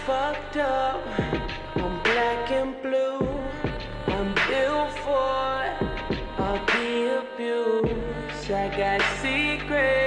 fucked up. I'm black and blue. I'm built for all the abuse. I got secrets.